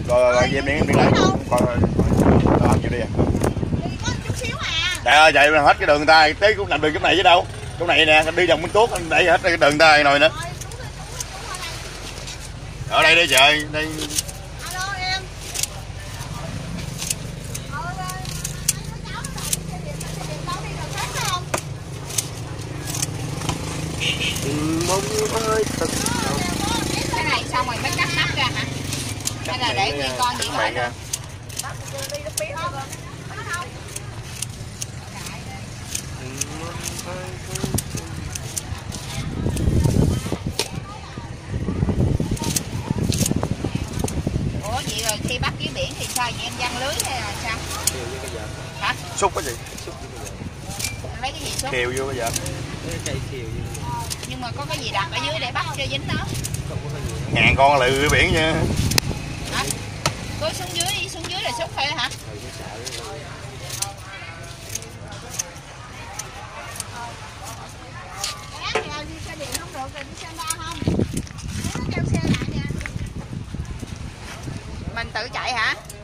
Rồi về miệng lại coi ăn gì đi à. Trời ơi chạy hết cái đường người ta tới cũng làm đường chỗ này chứ đâu. Chỗ này nè đi vòng Minh Tuốt đẩy hết cái đường người ta nồi nữa. Ở đây đi trời đây. Mong ơi thật. Cái này xong rồi mới cắt nắp ra hả? Hay là để nguyên con vậy thôi? Ủa vậy rồi khi bắt dưới biển thì sao? Vậy em giăng lưới hay là sao? Hả? Xúc cái gì? Lấy cái gì xúc? Kiều vô bây giờ. Nhưng mà có cái gì đặt ở dưới để bắt cho dính đó. Ngàn con lừ dưới biển nha. Hả? Cứ xuống dưới là xúc thôi hả? Mình tự chạy hả?